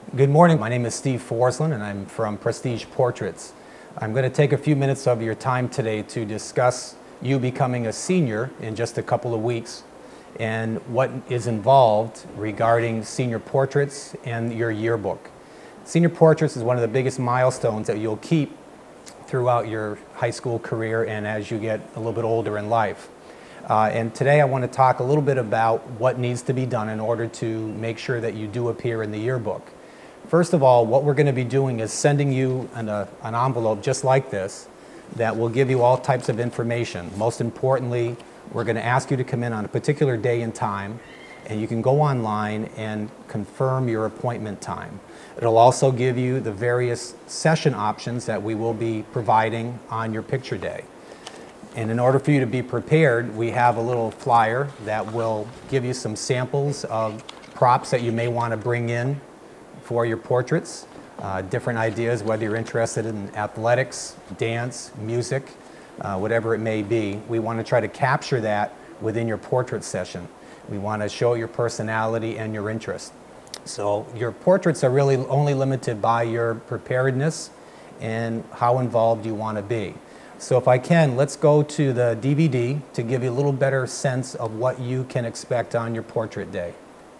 Good morning. My name is Steve Forsland and I'm from Prestige Portraits. I'm going to take a few minutes of your time today to discuss you becoming a senior in just a couple of weeks and what is involved regarding senior portraits and your yearbook. Senior portraits is one of the biggest milestones that you'll keep throughout your high school career and as you get a little bit older in life. And today I want to talk a little bit about what needs to be done in order to make sure that you do appear in the yearbook. First of all, what we're going to be doing is sending you an envelope just like this that will give you all types of information. Most importantly, we're going to ask you to come in on a particular day and time, and you can go online and confirm your appointment time. It'll also give you the various session options that we will be providing on your picture day. And in order for you to be prepared, we have a little flyer that will give you some samples of props that you may want to bring in for your portraits, different ideas, whether you're interested in athletics, dance, music, whatever it may be. We want to try to capture that within your portrait session. We want to show your personality and your interest. So your portraits are really only limited by your preparedness and how involved you want to be. So if I can, let's go to the DVD to give you a little better sense of what you can expect on your portrait day.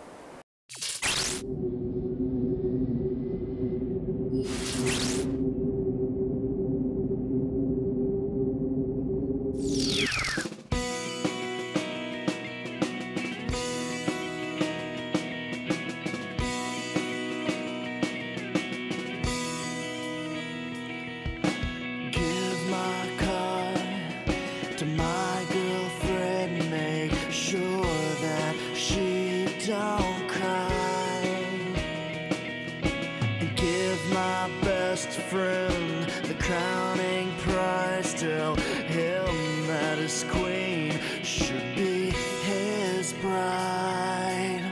To my girlfriend, make sure that she don't cry. And give my best friend the crowning prize. Tell him that his queen should be his bride.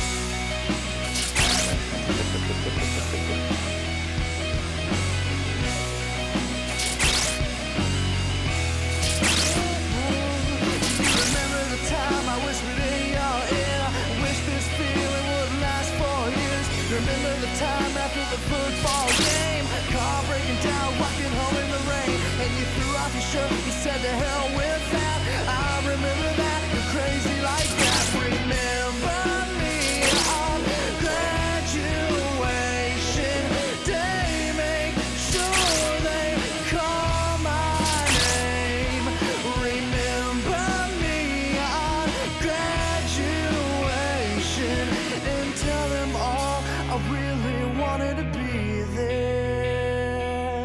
Remember the time after the football game, car breaking down, walking home in the rain, and you threw off your shirt, you said to hell with that. I remember that, you're crazy like that. Remember me on graduation day, make sure they call my name. Remember me on graduation and tell them all I really wanted to be there.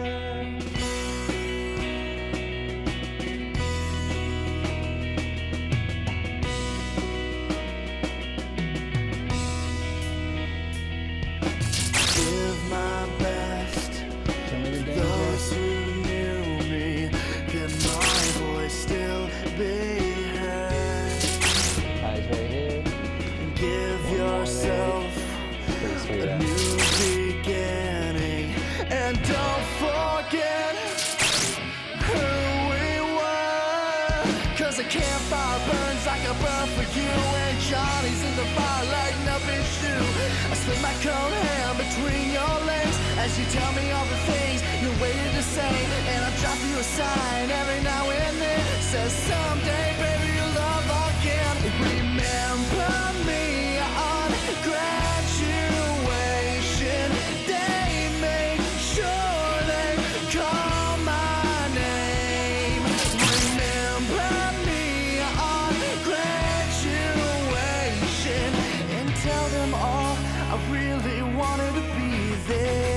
Give my best to those who knew me. Can my voice still be heard? Eyes right here. Give yourself a new beginning, and don't forget who we were. Cause the campfire burns like a burn for you, and Johnny's in the fire lighting up his shoe. I slip my cold hand between your legs as you tell me all the things you waited to say, and I drop you a sign every now and then. Says someday, baby, you'll love again. Remember me on graduation day, make sure they call my name. Remember me on graduation and tell them all I really wanted to be there.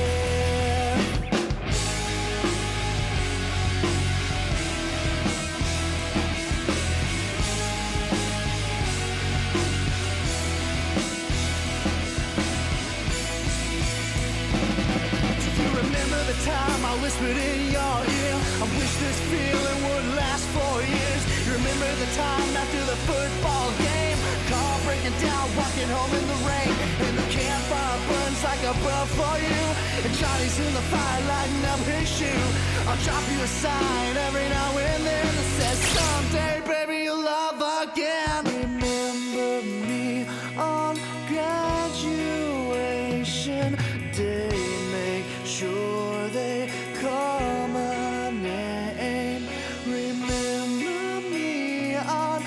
Time I whispered in your ear, I wish this feeling would last for years. You remember the time after the football game, car breaking down, walking home in the rain, and the campfire burns like a burn for you, and Johnny's in the fire lighting up his shoe. I'll drop you a sign every now and then that says someday, baby, you'll love again. Remember me on graduation. graduation day, make sure they call my name. Remember me on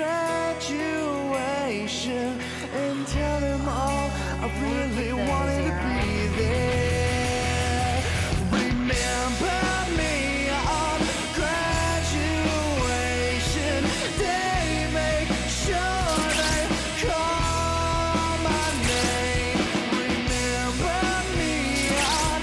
graduation and tell them all I really wanted to be there. Remember me on graduation day, make sure they call my name. Remember me on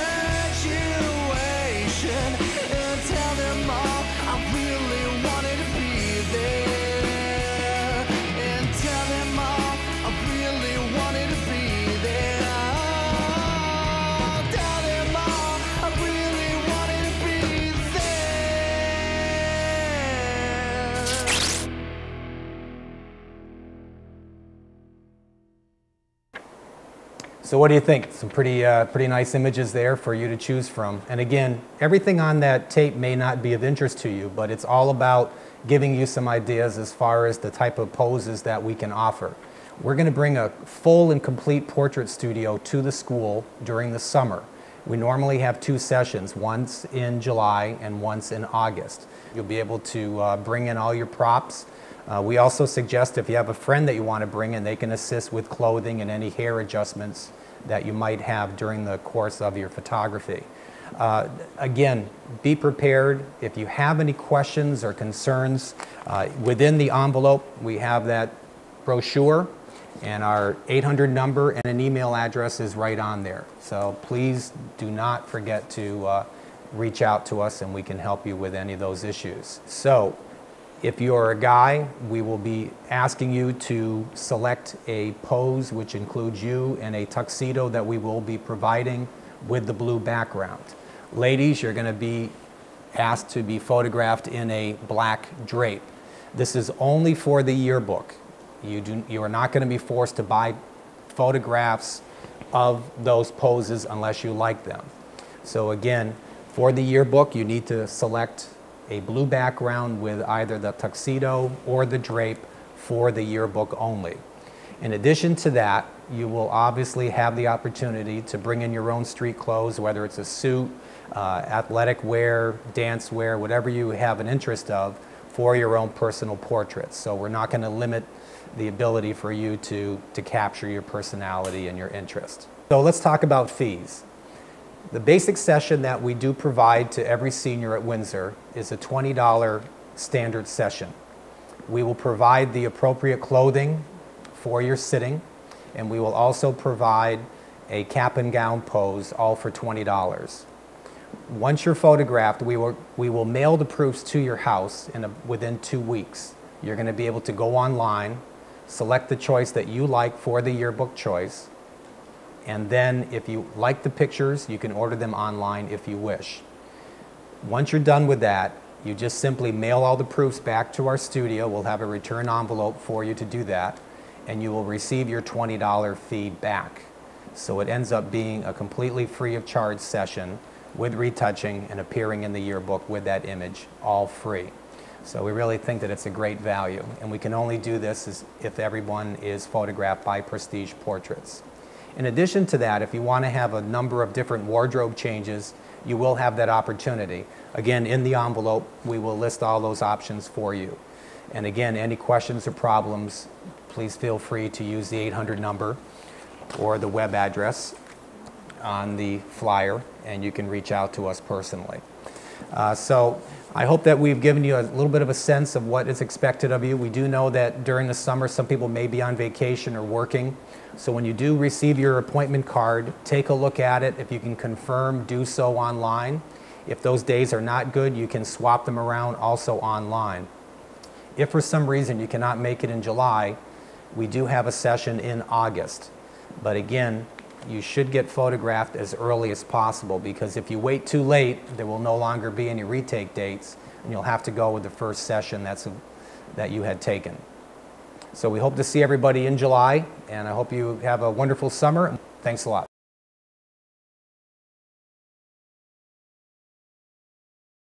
graduation and tell them all I really wanted to be there. And tell them all I really wanted to be there. Tell them all I really wanted to be there. So what do you think? Some pretty nice images there for you to choose from. And again, everything on that tape may not be of interest to you, but it's all about giving you some ideas as far as the type of poses that we can offer. We're going to bring a full and complete portrait studio to the school during the summer. We normally have 2 sessions, once in July and once in August. You'll be able to bring in all your props. We also suggest if you have a friend that you want to bring in, they can assist with clothing and any hair adjustments that you might have during the course of your photography. Again, be prepared. If you have any questions or concerns, within the envelope we have that brochure, and our 800 number and an email address is right on there. So please do not forget to reach out to us and we can help you with any of those issues. So if you're a guy, we will be asking you to select a pose which includes you in a tuxedo that we will be providing with the blue background. Ladies, you're going to be asked to be photographed in a black drape. This is only for the yearbook. You are not going to be forced to buy photographs of those poses unless you like them. So again, for the yearbook, you need to select a blue background with either the tuxedo or the drape for the yearbook only. In addition to that, you will obviously have the opportunity to bring in your own street clothes, whether it's a suit, athletic wear, dance wear, whatever you have an interest of for your own personal portraits. So we're not going to limit the ability for you to capture your personality and your interest. So let's talk about fees. The basic session that we do provide to every senior at Windsor is a $20 standard session. We will provide the appropriate clothing for your sitting, and we will also provide a cap and gown pose, all for $20. Once you're photographed, we will mail the proofs to your house within 2 weeks. You're going to be able to go online, select the choice that you like for the yearbook choice, and then if you like the pictures, you can order them online if you wish. Once you're done with that, you just simply mail all the proofs back to our studio. We'll have a return envelope for you to do that, and you will receive your $20 fee back. So it ends up being a completely free of charge session with retouching and appearing in the yearbook with that image, all free. So we really think that it's a great value, and we can only do this if everyone is photographed by Prestige Portraits. In addition to that, if you want to have a number of different wardrobe changes, you will have that opportunity. Again, in the envelope, we will list all those options for you. And again, any questions or problems, please feel free to use the 800 number or the web address on the flyer, and you can reach out to us personally. So I hope that we've given you a little bit of a sense of what is expected of you. We do know that during the summer, some people may be on vacation or working. So when you do receive your appointment card, take a look at it. If you can confirm, do so online. If those days are not good, you can swap them around also online. If for some reason you cannot make it in July, we do have a session in August. But again, you should get photographed as early as possible, because if you wait too late, there will no longer be any retake dates, and you'll have to go with the first session that you had taken. So we hope to see everybody in July, and I hope you have a wonderful summer. Thanks a lot.